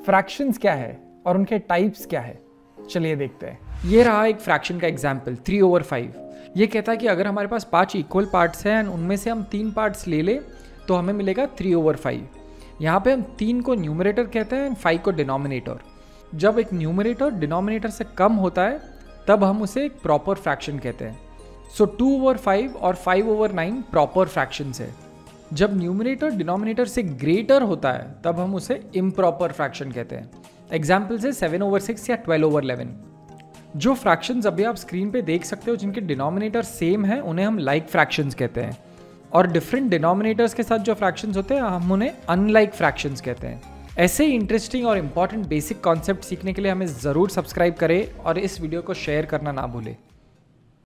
Fractions क्या है और उनके टाइप्स क्या है, चलिए देखते हैं। ये रहा एक फ्रैक्शन का एग्जाम्पल 3/5। ये कहता है कि अगर हमारे पास 5 इक्वल पार्ट्स हैं एंड उनमें से हम 3 पार्ट्स ले ले तो हमें मिलेगा 3/5। यहाँ पे हम 3 को न्यूमरेटर कहते हैं एंड 5 को डिनोमिनेटर। जब एक न्यूमरेटर डिनोमिनेटर से कम होता है तब हम उसे एक प्रॉपर फ्रैक्शन कहते हैं। सो 2/5 और 5/9 प्रॉपर फ्रैक्शंस है। जब न्यूमरेटर डिनोमिनेटर से ग्रेटर होता है तब हम उसे इम्प्रॉपर फ्रैक्शन कहते हैं। एग्जाम्पल्स है 7/6 या 12/11। जो फ्रैक्शंस अभी आप स्क्रीन पे देख सकते हो जिनके डिनोमिनेटर सेम है उन्हें हम लाइक फ्रैक्शंस कहते हैं, और डिफरेंट डिनोमिनेटर्स के साथ जो फ्रैक्शंस होते हैं हम उन्हें अनलाइक फ्रैक्शंस कहते हैं। ऐसे ही इंटरेस्टिंग और इंपॉर्टेंट बेसिक कॉन्सेप्ट सीखने के लिए हमें ज़रूर सब्सक्राइब करें और इस वीडियो को शेयर करना ना भूलें।